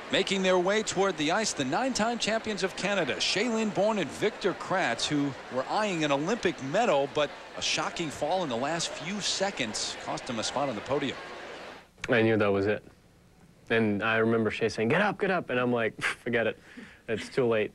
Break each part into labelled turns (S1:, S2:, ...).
S1: Making their way toward the ice, the 9-time champions of Canada, Shae, Lynn, Bourne, and Bourne Kraatz, who were eyeing an Olympic medal, but a shocking fall in the last few seconds cost them a spot on the podium.
S2: I knew that was it. And I remember Shae saying, get up, and I'm like, forget it. It's too late.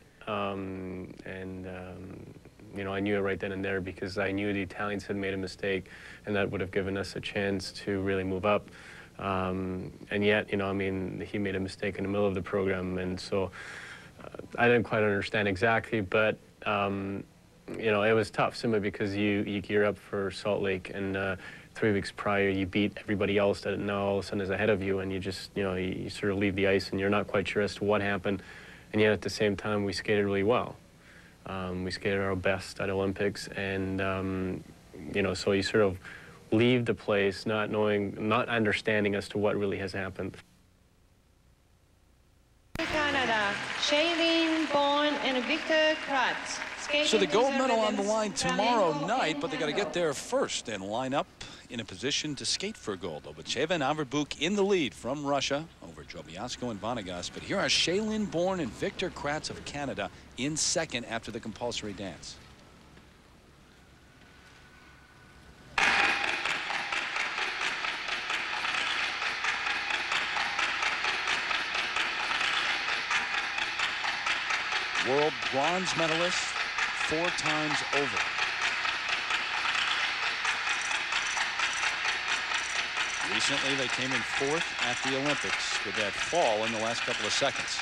S2: You know, I knew it right then and there because I knew the Italians had made a mistake, and that would have given us a chance to really move up. And yet, you know, I mean, he made a mistake in the middle of the program, and so I didn't quite understand exactly, but, you know, it was tough simply because you gear up for Salt Lake, and 3 weeks prior, you beat everybody else that now all of a sudden is ahead of you, and you just, you know, you sort of leave the ice, and you're not quite sure as to what happened, and yet at the same time, we skated really well. We skated our best at Olympics, and, you know, so you sort of leave the place not knowing, not understanding as to what really has happened.
S3: Canada, Shae, Lynn, Bourne, and Bourne Kraatz.
S1: So the gold medal on the line tomorrow night, but they got to get there first and line up in a position to skate for gold. Lobacheva and Averbuk in the lead from Russia over Drobiazko and Vanegas. But here are Shae, Lynn, Bourne, and Bourne Kraatz of Canada in second after the compulsory dance. World bronze medalist 4 times over. Recently, they came in 4th at the Olympics with that fall in the last couple of seconds.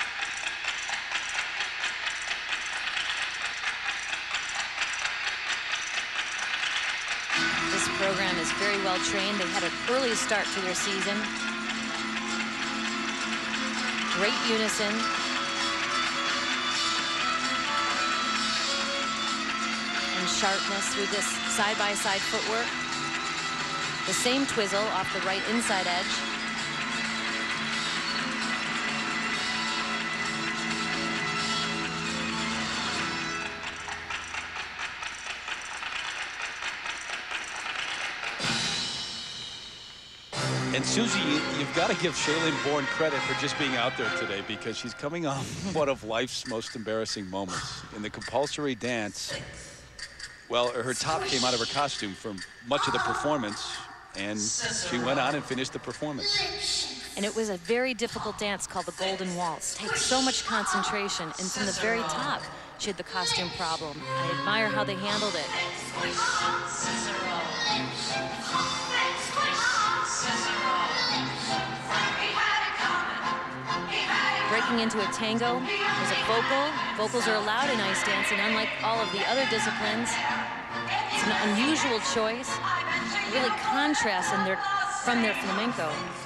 S4: This program is very well trained. They had an early start to their season. Great unison. Sharpness through this side-by-side footwork. The same twizzle off the right inside edge.
S1: And Susie, you've got to give Shae, Lynn, Bourne credit for just being out there today, because she's coming off one of life's most embarrassing moments. In the compulsory dance, well, her top came out of her costume for much of the performance, and she went on and finished the performance.
S4: And it was a very difficult dance called the Golden Waltz. Takes so much concentration, and from the very top, she had the costume problem. I admire how they handled it. Breaking into a tango, there's a vocal. Vocals are allowed in ice dancing, unlike all of the other disciplines. It's an unusual choice. It really contrasts from their flamenco.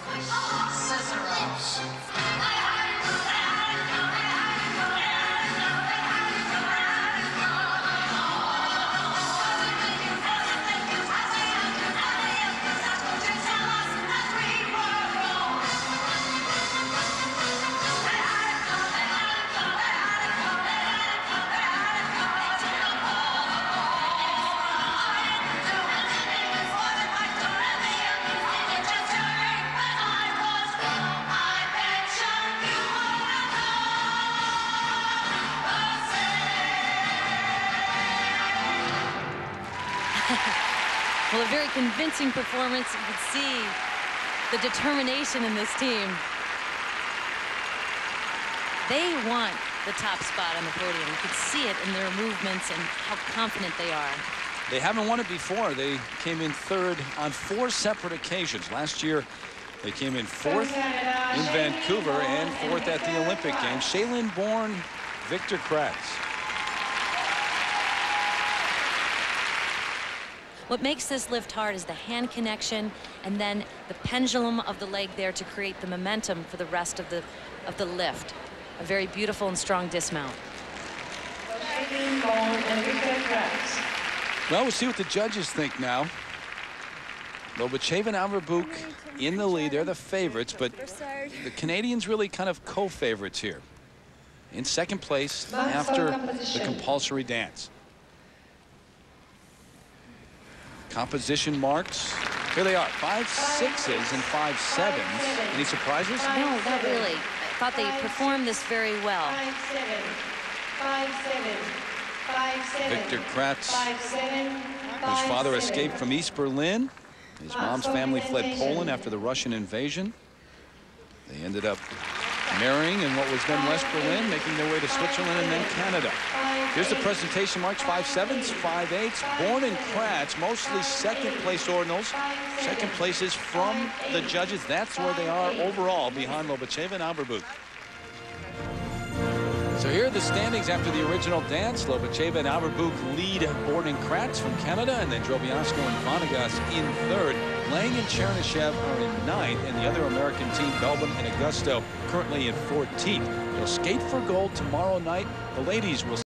S4: Well, a very convincing performance. You can see the determination in this team. They want the top spot on the podium. You can see it in their movements and how confident they are.
S1: They haven't won it before. They came in 3rd on 4 separate occasions. Last year, they came in 4th in Vancouver and 4th at the Olympic Games. Shae, Lynn, Bourne, Bourne Kraatz.
S4: What makes this lift hard is the hand connection and then the pendulum of the leg there to create the momentum for the rest of the lift. A very beautiful and strong dismount.
S1: Well, we'll see what the judges think now. Lobacheva and Averbuk in the lead. They're the favorites, but the Canadians really kind of co-favorites here. In second place after the compulsory dance. Composition marks. Here they are, 5 6s and 5 7s. Any surprises?
S4: No, not really. thought they performed this very well.
S3: 5-7. 5-7. 5-7.
S1: Victor Kraatz,
S3: 5-7.
S1: whose father escaped from East Berlin. His mom's family fled Poland after the Russian invasion. They ended up marrying in what was then West Berlin, making their way to Switzerland and then Canada. Here's the presentation marks: 5-7s, 5-8s. Bourne and Kraatz, mostly second-place ordinals. Second places from the judges. That's where they are overall, behind Lobacheva and Averbuch. So here are the standings after the original dance. Lobacheva and Averbuch lead Bourne and Kraatz from Canada, and then Drobiansko and Vanegas in third. Lang and Chernishev are in ninth, and the other American team, Belbin and Augusto, currently in 14th. They'll skate for gold tomorrow night. The ladies will